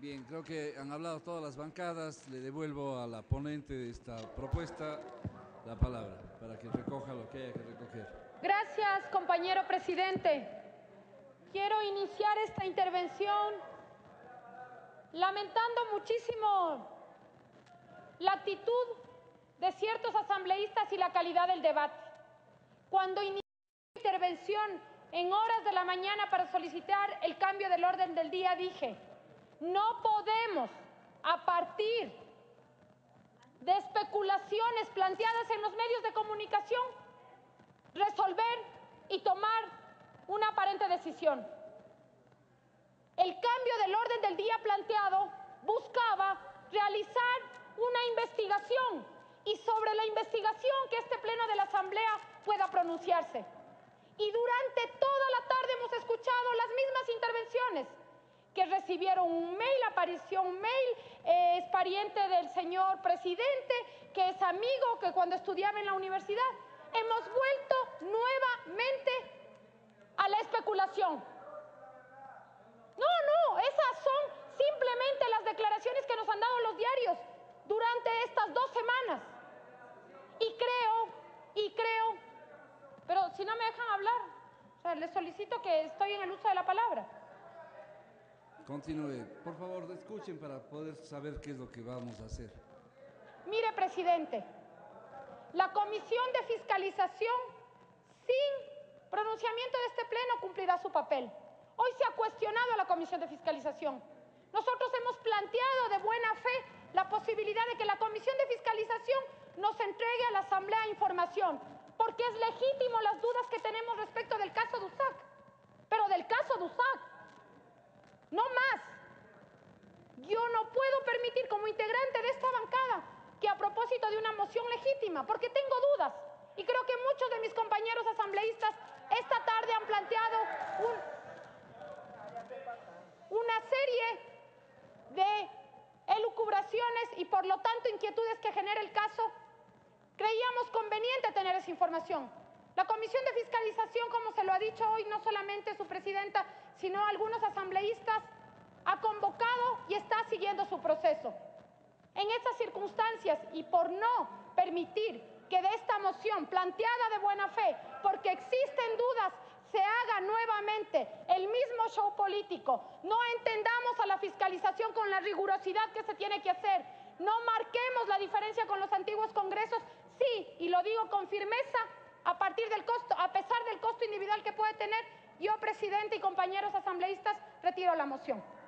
Bien, creo que han hablado todas las bancadas. Le devuelvo a la ponente de esta propuesta la palabra para que recoja lo que haya que recoger. Gracias, compañero presidente. Quiero iniciar esta intervención lamentando muchísimo la actitud de ciertos asambleístas y la calidad del debate. Cuando inicié la intervención en horas de la mañana para solicitar el cambio del orden del día, dije: no podemos, a partir de especulaciones planteadas en los medios de comunicación, resolver y tomar una aparente decisión. El cambio del orden del día planteado buscaba realizar una investigación y sobre la investigación que este pleno de la Asamblea pueda pronunciarse. Y durante toda la tarde hemos escuchado las mismas intervenciones, que recibieron un mail, apareció un mail, es pariente del señor presidente, que es amigo, que cuando estudiaba en la universidad. Hemos vuelto nuevamente a la especulación. No, esas son simplemente las declaraciones que nos han dado los diarios durante estas 2 semanas. Y creo, pero si no me dejan hablar, o sea, les solicito que estoy en el uso de la palabra. Continúe. Por favor, escuchen para poder saber qué es lo que vamos a hacer. Mire, presidente, la Comisión de Fiscalización, sin pronunciamiento de este pleno, cumplirá su papel. Hoy se ha cuestionado a la Comisión de Fiscalización. Nosotros hemos planteado de buena fe la posibilidad de que la Comisión de Fiscalización nos entregue a la Asamblea información, porque es legítimo las dudas que tenemos respecto del caso de USAC. Pero del caso de USAC, no más. Yo no puedo permitir, como integrante de esta bancada, que a propósito de una moción legítima, porque tengo dudas, y creo que muchos de mis compañeros asambleístas esta tarde han planteado una serie de elucubraciones y por lo tanto inquietudes que genera el caso, creíamos conveniente tener esa información. La Comisión de Fiscalización, como se lo ha dicho hoy no solamente su presidenta, sino algunos asambleístas, ha convocado y está siguiendo su proceso. En estas circunstancias y por no permitir que de esta moción planteada de buena fe, porque existen dudas, se haga nuevamente el mismo show político, no entendamos a la fiscalización con la rigurosidad que se tiene que hacer, no marquemos la diferencia con los antiguos congresos, sí, y lo digo con firmeza, a partir del costo, a pesar del costo individual que puede tener, yo, presidente y compañeros asambleístas, retiro la moción.